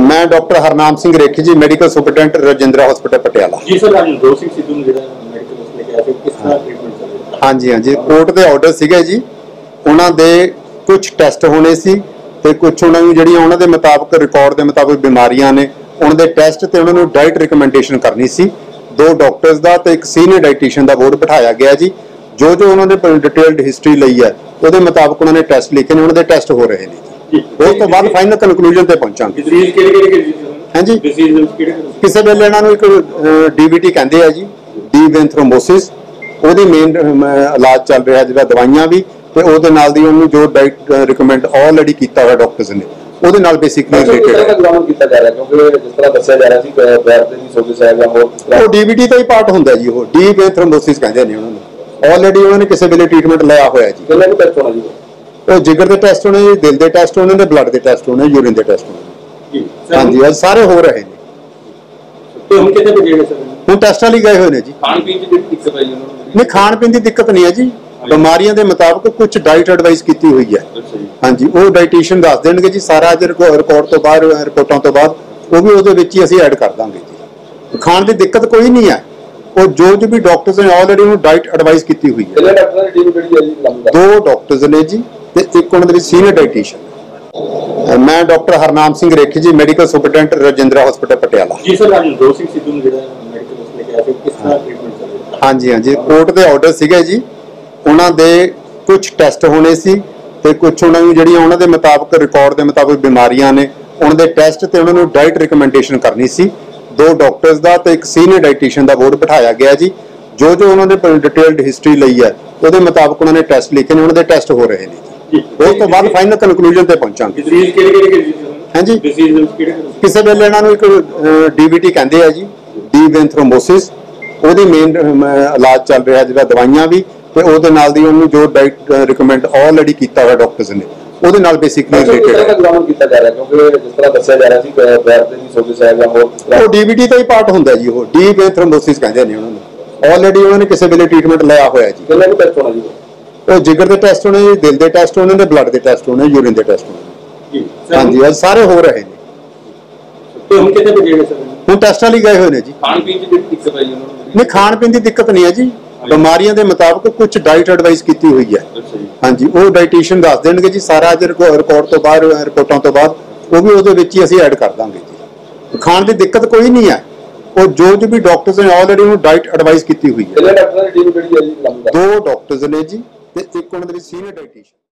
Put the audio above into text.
मैं doctor Harnam Singh Rekhi ji, medical superintendent Rajindra hospital Patiala जी। Sir आज नवजोत सिंह सिद्धू ਨੂੰ ਜਿਹੜਾ ਮੈਡੀਕਲ ਉਸ ਲੈ ਕੇ ਆਏ ਸੀ ਕਿਸ ਤਰ੍ਹਾਂ ਟ੍ਰੀਟਮੈਂਟ ਚੱਲ ਰਿਹਾ? हाँ जी, हाँ जी, कोर्ट के ऑर्डर सीगे जी, उन्होंने कुछ टैसट होने सी ते कुछ उन्होंने जिहड़ियां उन्हां दे मुताबिक रिकॉर्ड के मुताबिक बीमारियां ने उन्हां दे टैसट ते उन्हां नूं डाइट रिकमेंडेशन करनी सी। 2 डॉक्टर्स का तो एक सीनियर डाइटिशियन का बोर्ड बिठाया गया जी। जो उन्होंने डिटेल्ड हिस्टरी लई है उसके मुताबिक उन्होंने टैसट लिखे ने, उन्होंने टैसट हो रहे हैं जी। उस तो बाद फाइनल कनकलूजन ते पहुंचांगे। हाँ जी, किसी वेले इन्हां नूं एक DVT कहते हैं जी, डीप वेन थ्रोम्बोसिस, ਉਹਦੀ ਮੇਨ ਇਲਾਜ ਚੱਲ ਰਿਹਾ ਜਿਹੜਾ ਦਵਾਈਆਂ ਵੀ ਤੇ ਉਹਦੇ ਨਾਲ ਦੀ ਉਹਨੂੰ ਜੋ ਡਾਈਟ ਰਿਕਮੈਂਡ ਆਲਰੇਡੀ ਕੀਤਾ ਹੋਇਆ ਡਾਕਟਰਸ ਨੇ ਉਹਦੇ ਨਾਲ ਬੇਸਿਕਲੀ ਰਿਲੇਟਡ ਹੈ ਕੀਤਾ ਜਾ ਰਿਹਾ। ਕਿਉਂਕਿ ਜਿਸ ਤਰ੍ਹਾਂ ਦੱਸਿਆ ਜਾ ਰਿਹਾ ਸੀ ਬੈਰ ਦੇ ਵੀ ਸੋਜਸ ਹੈ ਜਾਂ ਹੋਰ ਉਹ DVT ਦਾ ਹੀ ਪਾਰਟ ਹੁੰਦਾ ਜੀ। ਉਹ ਡੀਪ ਵੇਨ ਥ੍ਰੋਮਬੋਸਿਸ ਕਹਿੰਦੇ ਨੇ ਉਹਨਾਂ ਨੂੰ। ਆਲਰੇਡੀ ਉਹਨਾਂ ਨੇ ਕਿਸੇ ਵੇਲੇ ਟ੍ਰੀਟਮੈਂਟ ਲਿਆ ਹੋਇਆ ਜੀ। ਕਿੰਨੇ ਕੁ ਟੈਸਟ ਹੋਣਾ ਜੀ? ਉਹ ਜਿਗਰ ਦੇ ਟੈਸਟ ਹੋਣੇ ਜੀ, ਦਿਲ ਦੇ ਟੈਸਟ ਹੋਣੇ ਨੇ, ਬਲੱਡ ਦੇ ਟੈਸਟ ਹੋਣੇ, ਯੂਰਿਨ ਦੇ ਟੈਸਟ ਹੋਣੇ ਜੀ। ਹਾਂਜੀ, ਸਾਰੇ ਹੋ ਰਹੇ ਨੇ। ਤੇ ਹੁਣ ਕਿੱਥੇ ਭੇਜੇ ਸਰ? ਹੁਣ ਟੈਸਟਾਂ ਲਈ ਗਏ ਹੋਏ ਨੇ ਜੀ। ਖਾਣ ਪੀਣ ਦੀ ਦਿੱਕਤ ਆਈ ਉਹਨਾਂ ਨੂੰ? नहीं, खाण पीन की दिक्कत नहीं है जी। बीमारियों के मुताबिक कुछ डाइट एडवाइस की हुई है। हाँ जी, वो डाइटिशियन दस देंगे जी सारा रिकॉर्ड तो बाद रिपोर्टों तो बाद वो भी वो ही ऐड कर देंगे जी। खाण की दिक्कत कोई नहीं है। और जो भी डॉक्टर्स ने ऑलरेडी उन्होंने डाइट एडवाइस की हुई है। 2 डॉक्टर्स ने जी ते एक उन्होंने सीनियर डाइटिशियन। मैं doctor Harnam Singh Rekhi ji, medical superintendent Rajindra hospital Patiala. जी। सर आज नवजोत सिंह सिद्धू ਨੂੰ ਜਿਹੜਾ ਮੈਡੀਕਲ ਉਸ ਲੈ ਕੇ ਆਏ ਸੀ ਕਿਸ ਤਰ੍ਹਾਂ ਟ੍ਰੀਟਮੈਂਟ ਚੱਲ ਰਿਹਾ? हाँ जी, हाँ जी, कोर्ट के ऑर्डर सीगे जी, उन्होंने कुछ टैसट होने सी ते कुछ उन्होंने जिहड़ियां उन्हां दे मुताबिक रिकॉर्ड के मुताबिक बीमारियां ने उन्होंने टैसट ते उन्हां नूं डाइट रिकमेंडेशन करनी सी। 2 डॉक्टर्स का तो एक सीनियर डाइटिशियन का बोर्ड बिठाया गया जी। जो उन्होंने डिटेल्ड हिस्टरी लई है उसके मुताबिक उन्होंने टैसट लिखे ने, उन्होंने टैसट हो रहे हैं। उस तो बाद फाइनल कनकलूजन ते पहुंचांगे। हाँ जी, किसी वेले इन्हां नूं एक DVT कहते हैं जी, डीप वेन थ्रोम्बोसिस, ਉਹਦੀ ਮੇਨ ਇਲਾਜ ਚੱਲ ਰਿਹਾ ਜਿਹੜਾ ਦਵਾਈਆਂ ਵੀ ਤੇ ਉਹਦੇ ਨਾਲ ਦੀ ਉਹਨੂੰ ਜੋ ਡਾਈਟ ਰਿਕਮੈਂਡ ਆਲਰੇਡੀ ਕੀਤਾ ਹੋਇਆ ਡਾਕਟਰਸ ਨੇ ਉਹਦੇ ਨਾਲ ਬੇਸਿਕਲੀ ਰਿਲੇਟਡ ਹੈ। ਕੀਤਾ ਜਾ ਰਿਹਾ ਕਿਉਂਕਿ ਜਿਸ ਤਰ੍ਹਾਂ ਦੱਸਿਆ ਜਾ ਰਿਹਾ ਸੀ ਬੈਰ ਦੇ ਵੀ ਸੋਜਸ ਹੈ ਜਾਂ ਹੋਰ ਉਹ DVT ਦਾ ਹੀ ਪਾਰਟ ਹੁੰਦਾ ਜੀ। ਉਹ ਡੀਪ ਵੇਨ ਥ੍ਰੋਮਬੋਸਿਸ ਕਹਿੰਦੇ ਨੇ ਉਹਨਾਂ ਨੂੰ। ਆਲਰੇਡੀ ਉਹਨਾਂ ਨੇ ਕਿਸੇ ਵੇਲੇ ਟ੍ਰੀਟਮੈਂਟ ਲਿਆ ਹੋਇਆ ਜੀ। ਕਿੰਨੇ ਕੁ ਟੈਸਟ ਹੋਣਾ ਜੀ? ਉਹ ਜਿਗਰ ਦੇ ਟੈਸਟ ਹੋਣੇ ਜੀ, ਦਿਲ ਦੇ ਟੈਸਟ ਹੋਣੇ ਨੇ, ਬਲੱਡ ਦੇ ਟੈਸਟ ਹੋਣੇ, ਯੂਰਿਨ ਦੇ ਟੈਸਟ ਹੋਣੇ ਜੀ। ਹਾਂਜੀ, ਸਾਰੇ ਹੋ ਰਹੇ ਨੇ। ਤੇ ਹੁਣ ਕਿੱਥੇ ਭੇਜੇ ਸਰ? ਹੁਣ ਟੈਸਟਾਂ ਲਈ ਗਏ ਹੋਏ ਨੇ ਜੀ। ਖਾਣ ਪੀਣ ਦੀ ਦਿੱਕਤ ਆਈ ਉਹਨਾਂ ਨੂੰ? नहीं, खाण पीन की दिक्कत नहीं है जी। बीमारियों के मुताबिक कुछ डाइट एडवाइस की हुई है। हाँ जी, वो डाइटिशियन दस देंगे जी सारा रिकॉर्ड तो बाद रिपोर्टों तो बाद वो भी वो ही ऐड कर देंगे जी। खाण की दिक्कत कोई नहीं है। और जो भी डॉक्टर्स ने ऑलरेडी उन्होंने डाइट एडवाइस की हुई है। 2 डॉक्टर्स ने जी ते एक उन्होंने सीनियर डाइटिशियन।